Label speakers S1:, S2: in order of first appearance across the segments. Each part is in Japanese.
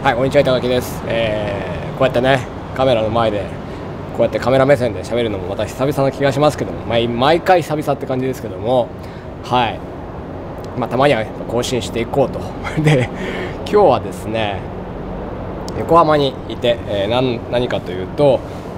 S1: はい、こんにちは、板垣です。こうやってね、カメラの前で、こうやってカメラ目線で喋るのもまた久々な気がしますけども、毎回久々って感じですけども、はい、たまには更新していこうと。で、今日はですね、横浜にいて、何かというと、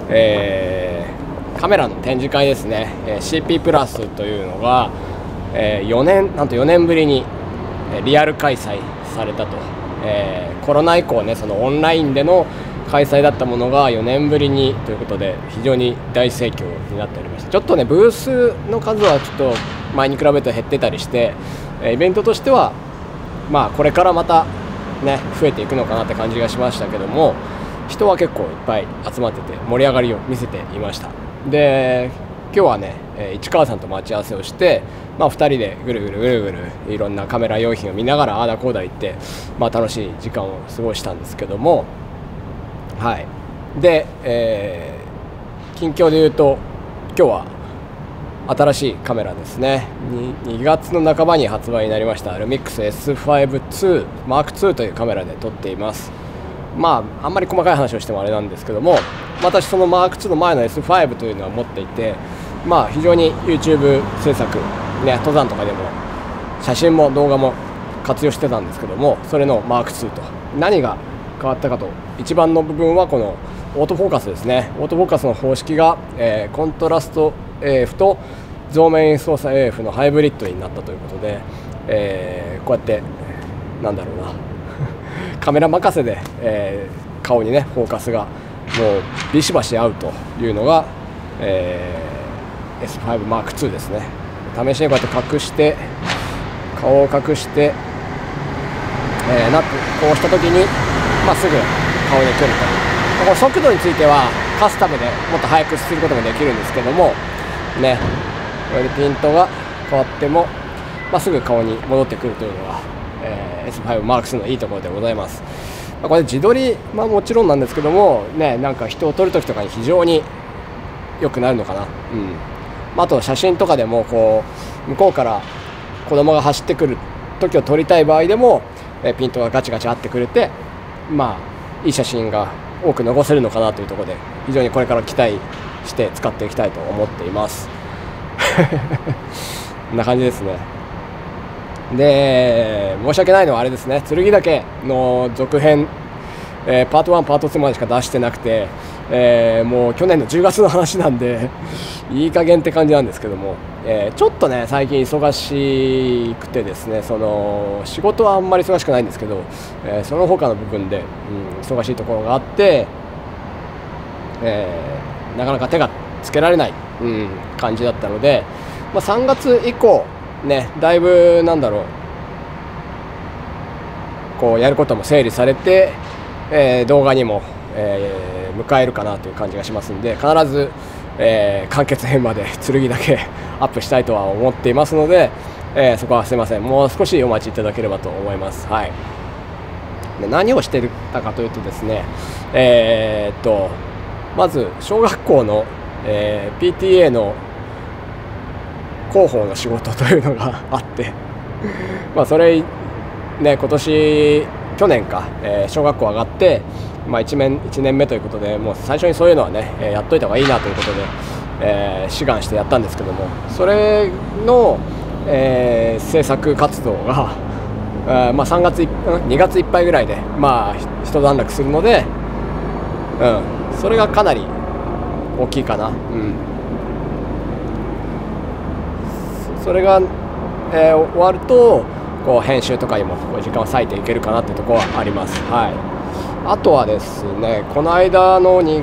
S1: カメラの展示会ですね、CP プラスというのが、なんと4年ぶりにリアル開催されたと。コロナ以降ね、そのオンラインでの開催だったものが4年ぶりにということで非常に大盛況になっておりました。ちょっとね、ブースの数はちょっと前に比べると減ってたりして、イベントとしてはこれからまたね増えていくのかなって感じがしましたけども、人は結構いっぱい集まってて盛り上がりを見せていました。で、今日はね市川さんと待ち合わせをして、2人でぐるぐるいろんなカメラ用品を見ながらああだこうだ言って、楽しい時間を過ごしたんですけども、はい。で、近況で言うと今日は新しいカメラですね。2月の半ばに発売になりましたルミックス S5II Mark II というカメラで撮っています。あんまり細かい話をしてもあれなんですけども、私その Mark II の前の S5 というのは持っていて、非常に YouTube 制作、登山とかでも写真も動画も活用してたんですけども、それの Mark II と何が変わったかと、一番の部分はこのオートフォーカスですね。オートフォーカスの方式が、コントラスト AF と増面操作 AF のハイブリッドになったということで、こうやってカメラ任せで、顔にねフォーカスがもうビシバシ合うというのが、S5 Mark II ですね。試しにこうやって隠して顔を隠して、こうした時に、すぐ顔に来ると。この速度についてはカスタムでもっと速くすることもできるんですけどもね、これでピントが変わっても、すぐ顔に戻ってくるというのが、S5 Mark II のいいところでございます。これ自撮り、もちろんなんですけどもね、人を撮る時とかに非常に良くなるのかな。あと写真とかでもこう向こうから子供が走ってくる時を撮りたい場合でも、ピントがガチガチ合ってくれて、いい写真が多く残せるのかなというところで、非常にこれから期待して使っていきたいと思っています。こんな感じですね。で、申し訳ないのはあれですね、剣岳の続編、パート1パート2までしか出してなくて、もう去年の10月の話なんでいい加減って感じなんですけども、ちょっとね最近忙しくてですね、その仕事はあんまり忙しくないんですけど、その他の部分で、忙しいところがあって、なかなか手がつけられない、感じだったので、3月以降ね、だいぶこうやることも整理されて、動画にも、迎えるかなという感じがしますんで、必ず、完結編まで剣だけアップしたいとは思っていますので、そこはすいません、もう少しお待ちいただければと思います。はい。で、何をしてたかというとですね、まず小学校の、PTA の広報の仕事というのがあってそれね、去年か、小学校上がって、1年目ということで、もう最初にそういうのはね、やっといた方がいいなということで、志願してやったんですけども、それの、制作活動が、2月いっぱいぐらいで、一段落するので、それがかなり大きいかな。それが、終わるとこう編集とかにもこう時間を割いていけるかなというところはあります。はい。あとはですね、この間の1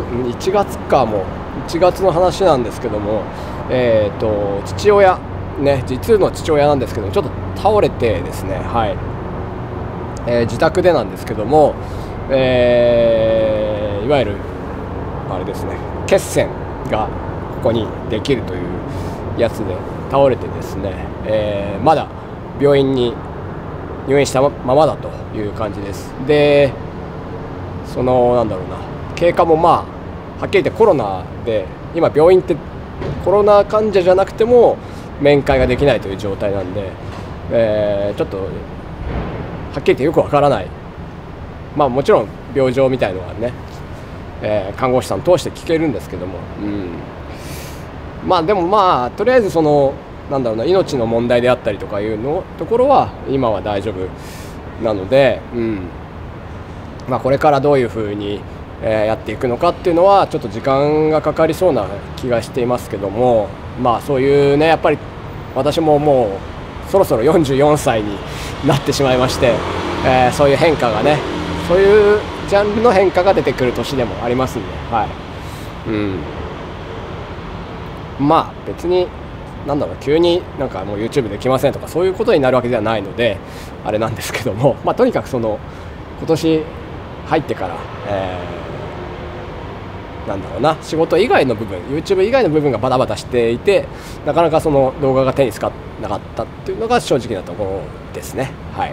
S1: 月の話なんですけども、父親ね、実の父親なんですけども、ちょっと倒れてですね、はい、自宅でなんですけども、いわゆるあれですね、血栓がここにできるというやつで倒れてですね、まだ病院に入院したままだという感じです。で、その経過もはっきり言ってコロナで、今病院ってコロナ患者じゃなくても面会ができないという状態なんで、ちょっとはっきり言ってよくわからないまあもちろん病状みたいのはね、看護師さん通して聞けるんですけども、まあでもまあとりあえずそのなんだろうな、命の問題であったりとかいうのところは今は大丈夫なので、まあこれからどういうふうにやっていくのかっていうのはちょっと時間がかかりそうな気がしていますけども、まあそういうね、やっぱり私ももうそろそろ44歳になってしまいまして、そういう変化がね、そういうジャンルの変化が出てくる年でもありますんで、まあ別になんだろう、急になんかもう YouTube できませんとかそういうことになるわけではないのであれなんですけども、まあとにかくその今年入ってから、なんだろうな、仕事以外の部分、 YouTube 以外の部分がバタバタしていて、なかなかその動画が手につかなかったっていうのが正直なところですね。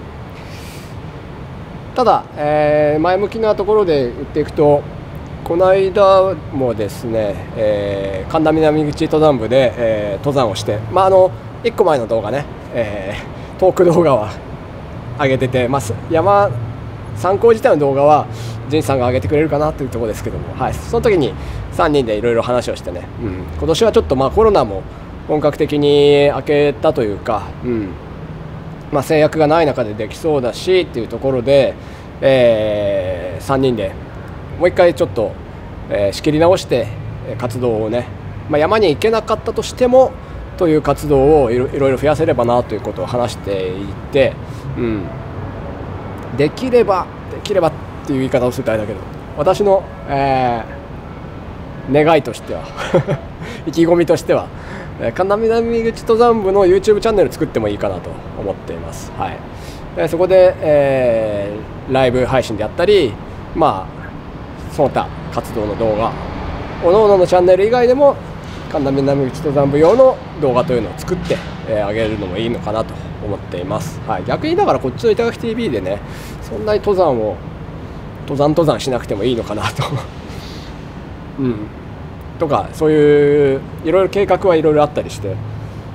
S1: ただ、前向きなところで言っていくと、この間もですね、神田南口登山部で、登山をして、1個前の動画ね、トーク動画は上げてて、山参考自体の動画は仁さんが上げてくれるかなというところですけども、その時に3人でいろいろ話をしてね、今年はちょっとコロナも本格的に明けたというか、制約がない中でできそうだしっていうところで、3人でもう一回ちょっと、仕切り直して活動をね、山に行けなかったとしてもという活動をいろいろ増やせればなということを話していて、できればっていう言い方をするとあれだけど、私の、願いとしては意気込みとしては、神田南口登山部の YouTube チャンネル作ってもいいかなと思っています。そこで、ライブ配信であったり、その他活動の動画、各々のチャンネル以外でも神田南口登山部用の動画というのを作ってあげるのもいいのかなと思っています。逆にだからこっちの板垣 TV でね、そんなに登山しなくてもいいのかなととか、そういういろいろ計画はいろいろあったりして、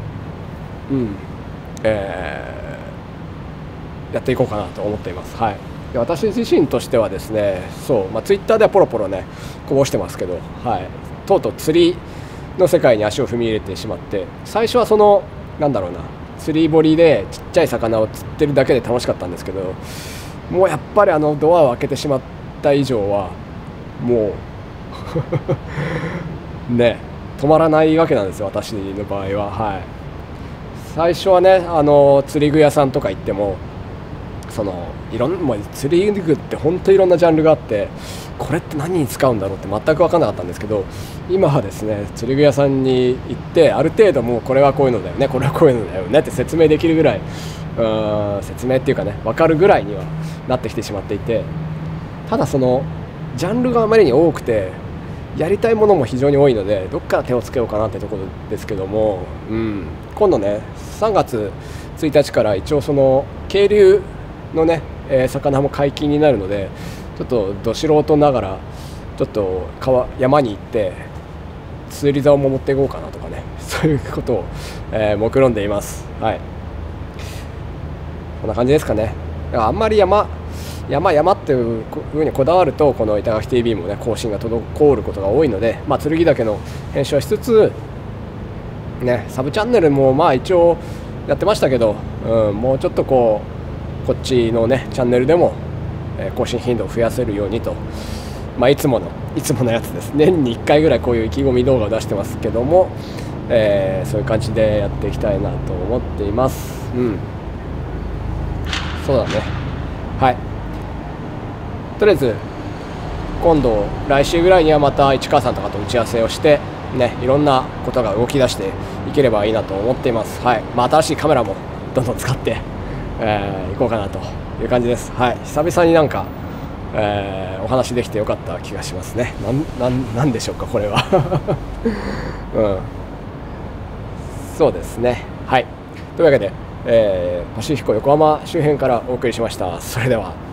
S1: やっていこうかなと思っています。で私自身としてはですね、Twitter ではポロポロねこぼしてますけど、とうとう釣りの世界に足を踏み入れてしまって、最初はそのなんだろうな、釣り堀でちっちゃい魚を釣ってるだけで楽しかったんですけど、もうやっぱりドアを開けてしまった以上はもうね、止まらないわけなんですよ、私の場合は。最初はね、釣り具屋さんとか行っても、釣り具って本当にいろんなジャンルがあって、これって何に使うんだろうって全く分からなかったんですけど、今はですね、釣り具屋さんに行ってある程度もうこれはこういうのだよね、これはこういうのだよねって説明できるぐらい、説明っていうかね、分かるぐらいにはなってきてしまっていて、ただそのジャンルがあまりに多くてやりたいものも非常に多いので、どっから手をつけようかなってところですけども、今度ね3月1日から一応その渓流のね、魚も解禁になるので、ちょっとど素人ながらちょっと山に行って釣り竿も持っていこうかなとかね、そういうことを、目論んでいます。こんな感じですかね。だからあんまり山っていうふうにこだわると、この板垣 TV もね更新が滞ることが多いので、剣岳の編集はしつつね、サブチャンネルも一応やってましたけど、もうちょっとこっちのねチャンネルでも、更新頻度を増やせるようにと、いつものやつです。年に1回ぐらいこういう意気込み動画を出してますけども、そういう感じでやっていきたいなと思っています。そうだね。とりあえず今度来週ぐらいにはまた市川さんとかと打ち合わせをしてね、いろんなことが動き出していければいいなと思っています。新しいカメラもどんどん使っていこうかなという感じです。久々になんか、お話できてよかった気がしますね。なんでしょうかこれはそうですね。というわけで、パシフィコ横浜周辺からお送りしました。それでは。